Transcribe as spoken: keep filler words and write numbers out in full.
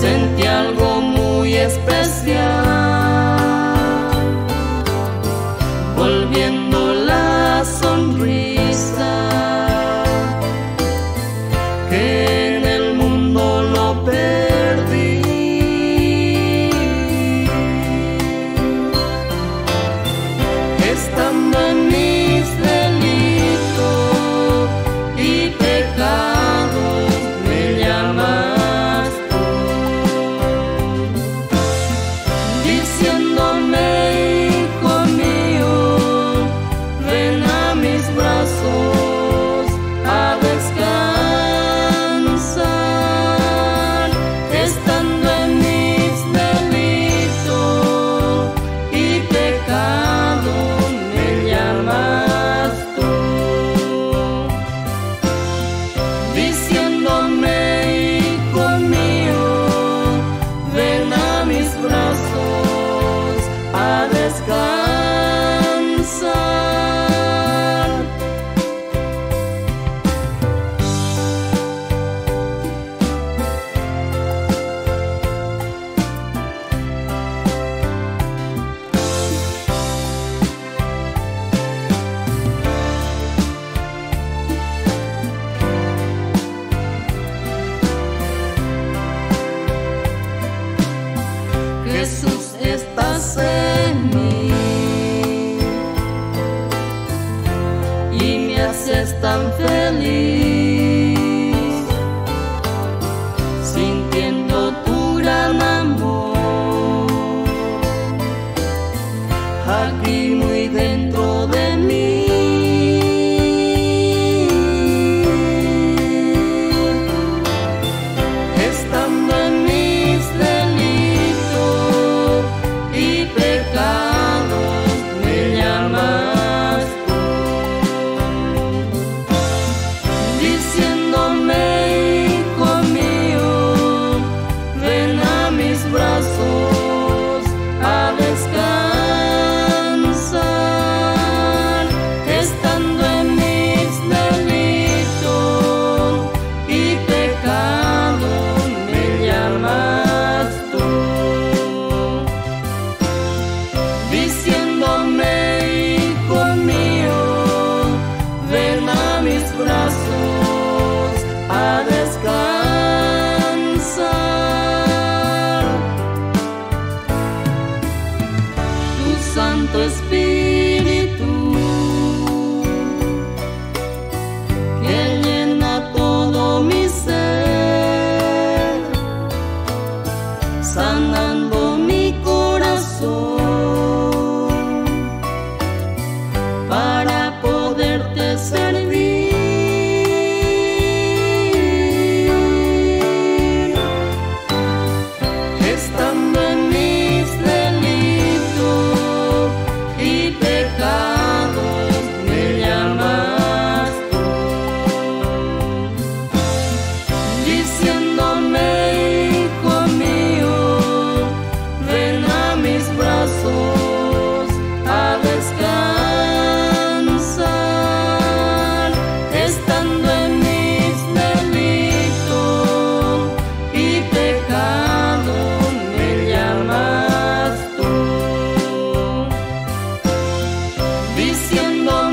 sentí algo muy especial, volviendo la sonrisa que en el mundo lo perdí. Estando en mis delitos y pecados me llamas tú, diciéndome: hijo mío, ven a mis brazos a descansar. Estando en mis delitos y pecados me llamas tú, diciéndome: hijo mío, ven a mis brazos a descansar. Jesús, estás en mí y me haces tan feliz, sintiendo tu gran amor aquí muy dentro de mí. Estando en mis delitos y pecados me llamas tú, diciéndome: hijo mío, ven a mis brazos a descansar. Estando en mis delitos y pecados me llamas. Diciéndome: hijo mío, ven a mis brazos a descansar. Tu Santo Espíritu que llena todo mi ser, sanando mi corazón para poderte servir. Estando en mis delitos y pecados me llamas tú, diciéndome: hijo mío, ven a mis brazos a descansar. Estando en mis delitos y pecados me llamas tú, diciendo: